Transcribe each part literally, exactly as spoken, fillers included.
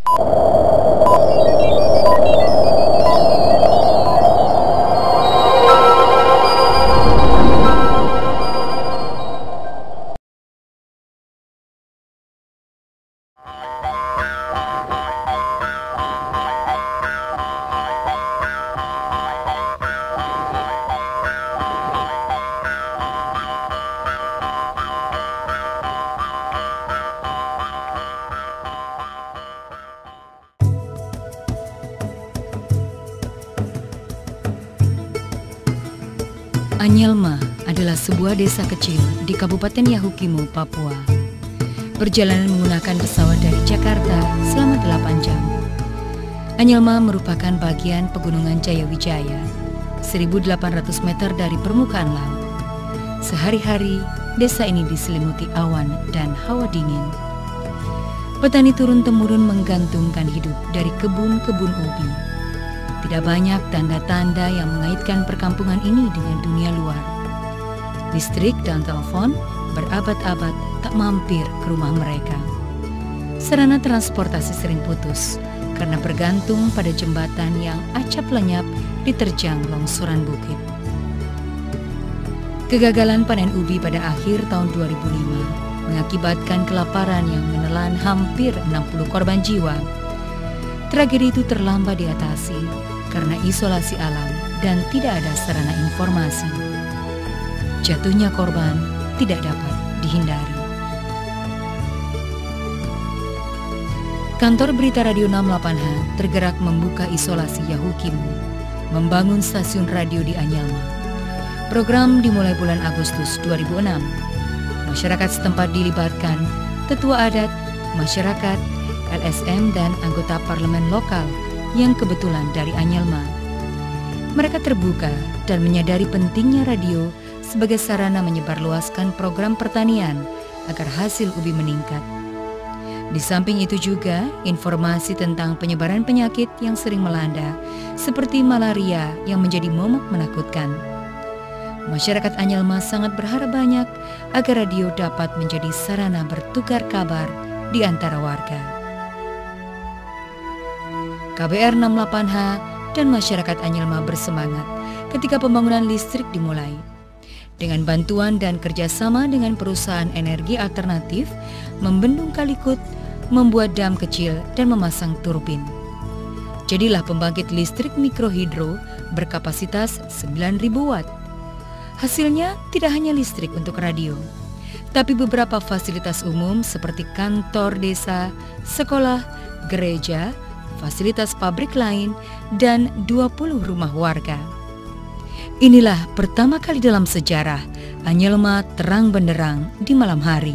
Anyelma adalah sebuah desa kecil di Kabupaten Yahukimo, Papua. Perjalanan menggunakan pesawat dari Jakarta selama delapan jam. Anyelma merupakan bagian pegunungan Jayawijaya, seribu delapan ratus meter dari permukaan laut. Sehari-hari, desa ini diselimuti awan dan hawa dingin. Petani turun-temurun menggantungkan hidup dari kebun-kebun ubi. Tidak banyak tanda-tanda yang mengaitkan perkampungan ini dengan dunia luar. Listrik dan telepon berabad-abad tak mampir ke rumah mereka. Sarana transportasi sering putus karena bergantung pada jembatan yang acap lenyap diterjang longsoran bukit. Kegagalan panen ubi pada akhir tahun dua ribu lima mengakibatkan kelaparan yang menelan hampir enam puluh korban jiwa. Tragedi itu terlambat diatasi karena isolasi alam dan tidak ada sarana informasi. Jatuhnya korban tidak dapat dihindari. Kantor Berita Radio enam puluh delapan H tergerak membuka isolasi Yahukimo, membangun stasiun radio di Anyelma. Program dimulai bulan Agustus dua ribu enam. Masyarakat setempat dilibatkan, tetua adat, masyarakat, L S M dan anggota parlemen lokal yang kebetulan dari Anyelma. Mereka terbuka dan menyadari pentingnya radio sebagai sarana menyebarluaskan program pertanian agar hasil ubi meningkat. Di samping itu juga informasi tentang penyebaran penyakit yang sering melanda seperti malaria yang menjadi momok menakutkan. Masyarakat Anyelma sangat berharap banyak agar radio dapat menjadi sarana bertukar kabar di antara warga. K B R enam puluh delapan H dan masyarakat Anyelma bersemangat ketika pembangunan listrik dimulai. Dengan bantuan dan kerjasama dengan perusahaan energi alternatif, membendung Kalikut, membuat dam kecil dan memasang turbin. Jadilah pembangkit listrik mikrohidro berkapasitas sembilan ribu watt. Hasilnya tidak hanya listrik untuk radio, tapi beberapa fasilitas umum seperti kantor desa, sekolah, gereja, fasilitas pabrik lain, dan dua puluh rumah warga. Inilah pertama kali dalam sejarah Anyelma terang benderang di malam hari.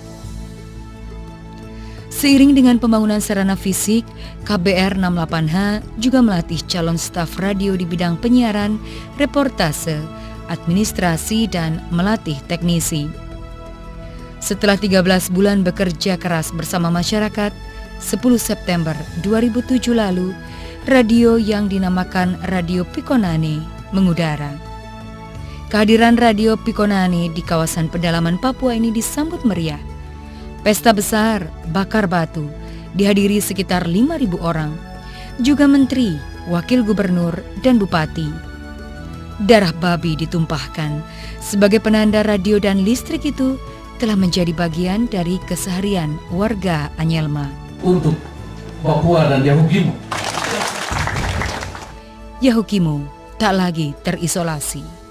Seiring dengan pembangunan sarana fisik, K B R enam puluh delapan H juga melatih calon staf radio di bidang penyiaran, reportase, administrasi, dan melatih teknisi. Setelah tiga belas bulan bekerja keras bersama masyarakat, sepuluh September dua ribu tujuh lalu, radio yang dinamakan Radio Pikonane mengudara. Kehadiran Radio Pikonane di kawasan pedalaman Papua ini disambut meriah. Pesta besar, bakar batu, dihadiri sekitar lima ribu orang, juga menteri, wakil gubernur, dan bupati. Darah babi ditumpahkan sebagai penanda radio dan listrik itu telah menjadi bagian dari keseharian warga Anyelma. Untuk Papua dan Yahukimo. Yahukimo tak lagi terisolasi.